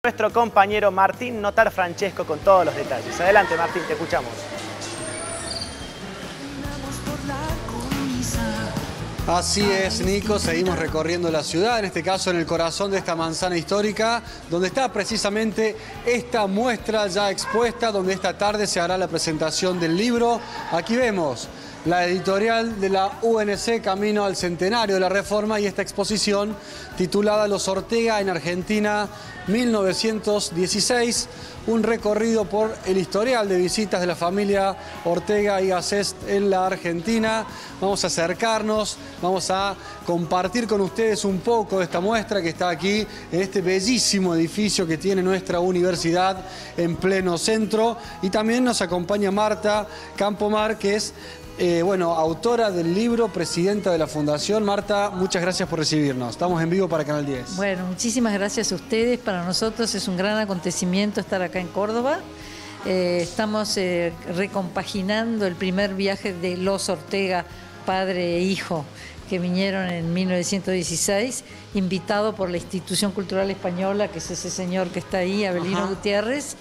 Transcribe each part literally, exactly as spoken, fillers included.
Nuestro compañero Martín Notar Francesco con todos los detalles. Adelante, Martín, te escuchamos. Así es, Nico, seguimos recorriendo la ciudad, en este caso en el corazón de esta manzana histórica, donde está precisamente esta muestra ya expuesta, donde esta tarde se hará la presentación del libro. Aquí vemos la editorial de la U N C Camino al Centenario de la Reforma y esta exposición titulada Los Ortega en Argentina mil novecientos dieciséis, un recorrido por el historial de visitas de la familia Ortega y Gasset en la Argentina. Vamos a acercarnos, vamos a compartir con ustedes un poco de esta muestra que está aquí en este bellísimo edificio que tiene nuestra universidad en pleno centro. Y también nos acompaña Marta Campomar, que es Eh, bueno, autora del libro, presidenta de la Fundación. Marta, muchas gracias por recibirnos. Estamos en vivo para Canal diez. Bueno, muchísimas gracias a ustedes. Para nosotros es un gran acontecimiento estar acá en Córdoba. Eh, estamos eh, recompaginando el primer viaje de los Ortega, padre e hijo, que vinieron en mil novecientos dieciséis, invitado por la Institución Cultural Española, que es ese señor que está ahí, Abelino Ajá. Gutiérrez.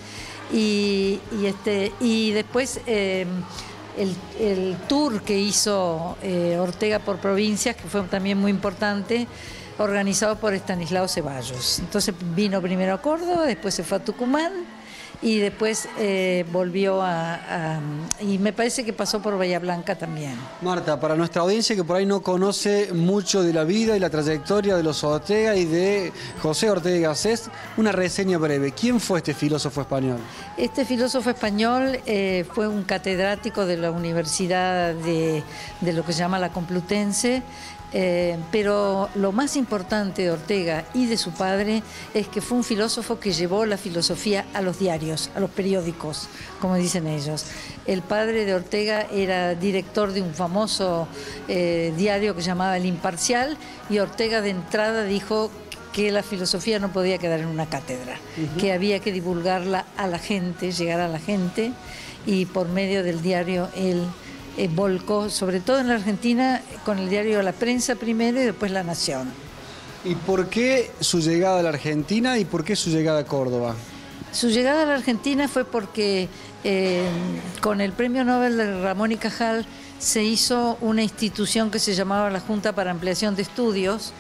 Y, y, este, y después... Eh, El, el tour que hizo eh, Ortega por provincias, que fue también muy importante, organizado por Estanislao Ceballos. Entonces vino primero a Córdoba, después se fue a Tucumán y después eh, volvió a, a... y me parece que pasó por Bahía Blanca también. Marta, para nuestra audiencia que por ahí no conoce mucho de la vida y la trayectoria de los Ortega y de José Ortega y Gasset, una reseña breve. ¿Quién fue este filósofo español? Este filósofo español eh, fue un catedrático de la Universidad de, de lo que se llama la Complutense. Eh, pero lo más importante de Ortega y de su padre es que fue un filósofo que llevó la filosofía a los diarios, a los periódicos, como dicen ellos. El padre de Ortega era director de un famoso eh, diario que se llamaba El Imparcial, y Ortega de entrada dijo que la filosofía no podía quedar en una cátedra, uh-huh. que había que divulgarla a la gente, llegar a la gente, y por medio del diario él Eh, volcó, sobre todo en la Argentina, con el diario La Prensa primero y después La Nación. ¿Y por qué su llegada a la Argentina y por qué su llegada a Córdoba? Su llegada a la Argentina fue porque eh, con el premio Nobel de Ramón y Cajal se hizo una institución que se llamaba la Junta para Ampliación de Estudios,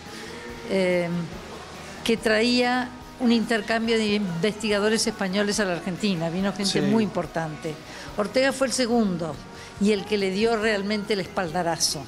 eh, que traía un intercambio de investigadores españoles a la Argentina. Vino gente sí. muy importante. Ortega fue el segundo y el que le dio realmente el espaldarazo.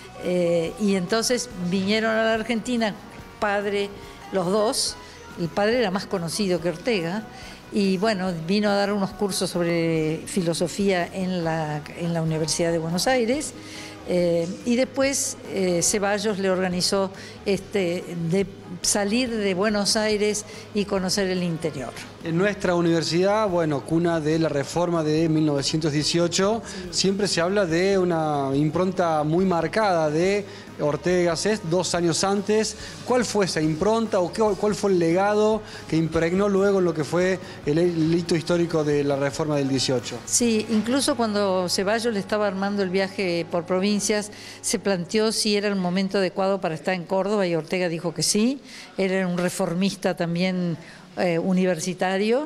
Eh, y entonces vinieron a la Argentina, padre, los dos. El padre era más conocido que Ortega, y bueno, vino a dar unos cursos sobre filosofía en la, en la Universidad de Buenos Aires. Eh, y después eh, Ceballos le organizó este, de salir de Buenos Aires y conocer el interior. En nuestra universidad, bueno, cuna de la Reforma de mil novecientos dieciocho, sí. siempre se habla de una impronta muy marcada de Ortega y Gasset dos años antes. ¿Cuál fue esa impronta o qué, cuál fue el legado que impregnó luego en lo que fue el, el hito histórico de la Reforma del dieciocho? Sí, incluso cuando Ceballos le estaba armando el viaje por provincias, se planteó si era el momento adecuado para estar en Córdoba y Ortega dijo que sí. Era un reformista también eh, universitario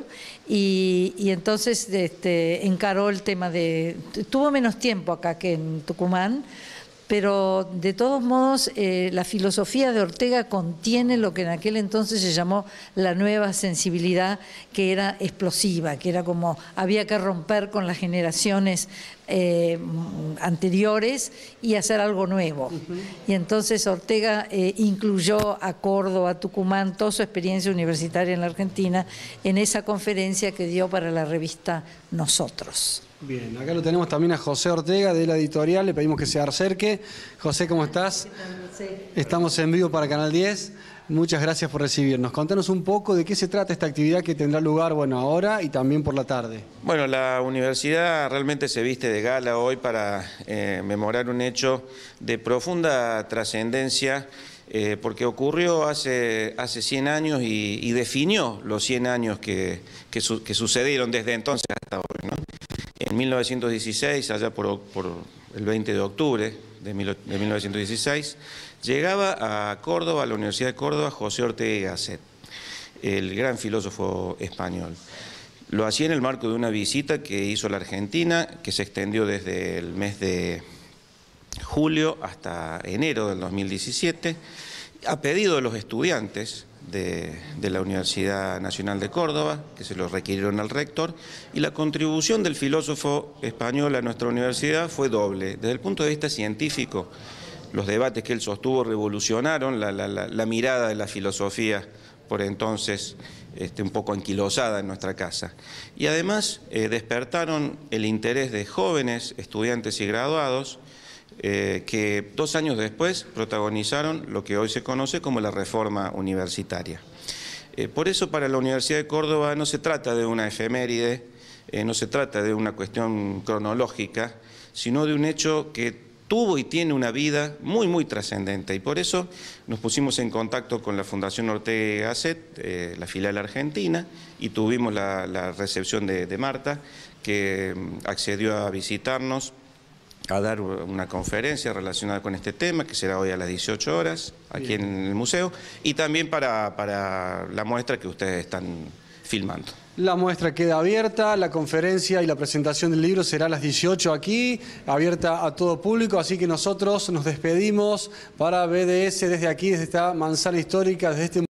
y, y entonces este, encaró el tema de... Tuvo menos tiempo acá que en Tucumán, pero de todos modos eh, la filosofía de Ortega contiene lo que en aquel entonces se llamó la nueva sensibilidad, que era explosiva, que era como había que romper con las generaciones eh, anteriores y hacer algo nuevo. Uh-huh. Y entonces Ortega eh, incluyó a Córdoba, a Tucumán, toda su experiencia universitaria en la Argentina en esa conferencia que dio para la revista Nosotros. Bien, acá lo tenemos también a José Ortega de la editorial, le pedimos que se acerque. José, ¿cómo estás? Estamos en vivo para Canal diez. Muchas gracias por recibirnos. Contanos un poco de qué se trata esta actividad que tendrá lugar, bueno, ahora y también por la tarde. Bueno, la universidad realmente se viste de gala hoy para eh, memorar un hecho de profunda trascendencia, eh, porque ocurrió hace, hace cien años y, y definió los cien años que, que, su, que sucedieron desde entonces hasta hoy, ¿no? En mil novecientos dieciséis, allá por, por el veinte de octubre de mil novecientos dieciséis, llegaba a Córdoba, a la Universidad de Córdoba, José Ortega y Gasset. el gran filósofo español. Lo hacía en el marco de una visita que hizo a la Argentina, que se extendió desde el mes de julio hasta enero del dos mil diecisiete, a pedido de los estudiantes de, de la Universidad Nacional de Córdoba, que se lo requirieron al rector, y la contribución del filósofo español a nuestra universidad fue doble. Desde el punto de vista científico, los debates que él sostuvo revolucionaron la, la, la, la mirada de la filosofía por entonces este, un poco anquilosada en nuestra casa. Y además eh, despertaron el interés de jóvenes, estudiantes y graduados, eh, que dos años después protagonizaron lo que hoy se conoce como la reforma universitaria. Eh, por eso para la Universidad de Córdoba no se trata de una efeméride, eh, no se trata de una cuestión cronológica, sino de un hecho que tuvo y tiene una vida muy, muy trascendente, y por eso nos pusimos en contacto con la Fundación Ortega y Gasset, eh, la filial argentina, y tuvimos la, la recepción de, de Marta, que accedió a visitarnos, a dar una conferencia relacionada con este tema, que será hoy a las dieciocho horas, aquí Bien. en el museo, y también para, para la muestra que ustedes están filmando. La muestra queda abierta, la conferencia y la presentación del libro será a las dieciocho aquí, abierta a todo público, así que nosotros nos despedimos para B D S desde aquí, desde esta manzana histórica, desde este